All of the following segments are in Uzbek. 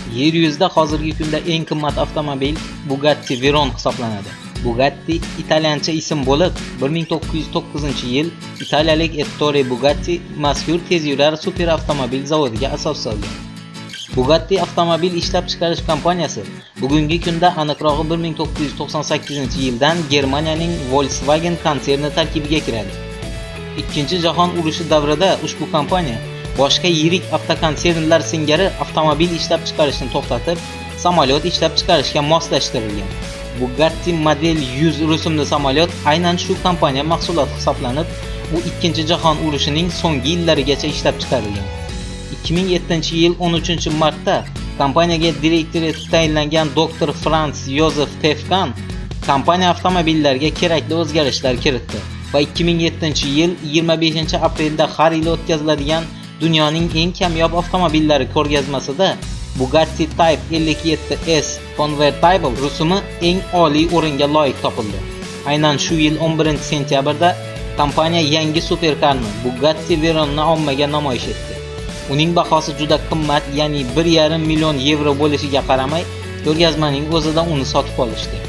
Yer yuzida hozirgi kunda eng qimmat avtomobil Bugatti Veyron hisoblanadi. Bugatti italyancha ism bo'lib, 1909-yil italiyalik Ettore Bugatti mazkur tezyurar super avtomobil zavodiga asos solgan. Bugatti avtomobil ishlab chiqarish kompaniyasi bugungi kunda aniqrog'i 1998-yildan Germaniyaning Volkswagen konserni tarkibiga kiradi. Ikkinchi jahon urushi davrida ushbu kompaniya boshqa yirik avtokonsernlar singari avtomobil ishlab chiqarishni to'xtatib, samolyot ishlab chiqarishga moslashtirilgan. Bugatti Model 100 rusumli samolyot aynan shu kompaniya mahsuloti hisoblanib, u Ikkinchi jahon urushining so'nggi yillarigacha ishlab chiqarilgan. 2007-yil 13-martda kompaniyaga direktor etib tayinlangan Dr. Franz Josef Tefkan kompaniya avtomobillariga kerakli o'zgarishlar kiritdi va 2007-yil 25-aprelda har yili o'tkaziladigan dunyoning eng kamyob avtomobillari ko'rgazmasida Bugatti Type 57S Convertible rusumi eng oliy o'ringa loyiq topildi. Aynan shu yil 11-sentyabrda kompaniya yangi superkarni Bugatti Veyronni ommaga namoyish etdi. Uning bahosi juda qimmat, ya'ni 1,5 million yevro bo'lishiga qaramay, ko'rgazmaning o'zida uni sotib olishdi.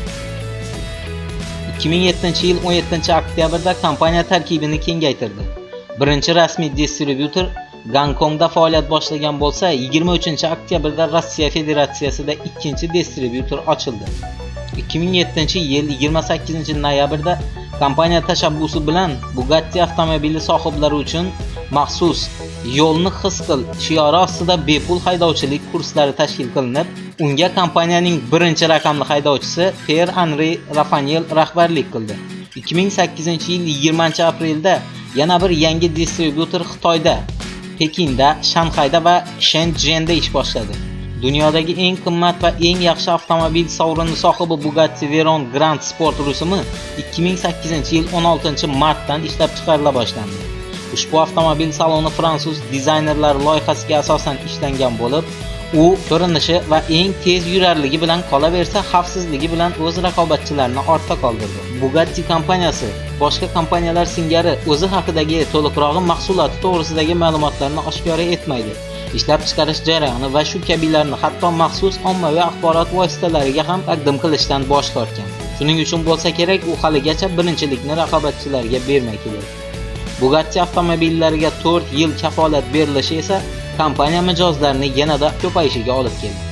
2007-yil 17-oktyabrda kompaniya tarkibini kengaytirdi. Birinchi rasmiy distribyutor Gonkongda faoliyat boshlagan bo'lsa, 23-oktyabrda Rossiya Federatsiyasida ikkinchi distribyutor ochildi. 2007-yil 28-noyabrda kompaniya tashabbusi bilan Bugatti avtomobili sohiblari uchun maxsus yo'lni his qil shiori ostida bepul haydovchilik kurslari tashkil qilinib, unga kompaniyaning birinchi raqamli haydovchisi Pierre-Henri Rafanel rahbarlik qildi. 2008-yil 20-aprelda yana bir yangi distribyutor Xitoyda, Pekinda, Shanxayda va Shenzhenda ish boshladi. Dunyodagi eng qimmat va eng yaxshi avtomobil sovrini sohibi Bugatti Veyron Grand Sport rusumi 2008-yil 16-martdan ishlab chiqarila boshlandi. Ushbu avtomobil saloni fransuz dizaynerlar loyihasiga asosan ishlangan bo'lib, u ko'rinishi va eng tez yurarligi bilan qolaversa, xavfsizligi bilan o'z raqobatchilarini ortda qoldirdi. Bugatti kompaniyasi boshqa kompaniyalar singari o'zi haqidagi to'liqroq mahsuloti to'g'risidagi ma'lumotlarni oshkora etmaydi. Ishlab chiqarish jarayoni va shu kabilarni hatto maxsus ommaviy axborot vositalariga ham taqdim qilishdan bosh tortgan. Shuning uchun bo'lsa kerak, u haligacha birinchilikni raqobatchilarga bermay keladi. Bugatti avtomobillariga 4 yil kafolat berilishi esa kompaniya mijozlarining yanada ko'payishiga olib keldi.